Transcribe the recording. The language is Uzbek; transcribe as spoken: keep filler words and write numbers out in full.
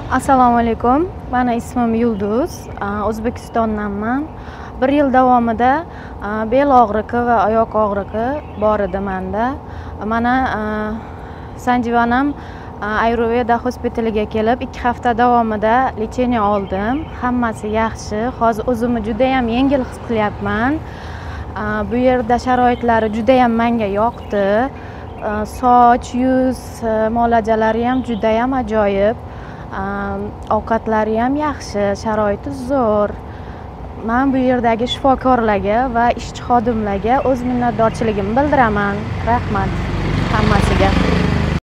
Assalomu alaykum. Meni ismim Yulduz. O'zbekistondanman. bir yil davomida bel og'rig'i va oyoq og'rig'i bor edi menda. Mana Sanjivanam Ayurveda hospitaliga kelib ikki hafta davomida lecheniya oldim. Hammasi yaxshi. Hozir o'zimni juda ham yengil his qilyapman. Bu yerda sharoitlari juda ham menga yoqdi. Soch, yuz muolajalari ham juda ham ajoyib. Ovqatlari ham yaxshi, sharoiti zo'r. Men bu yerdagi shifokorlarga va ishchi xodimlarga o'z minnatdorchiligimni bildiraman. Rahmat.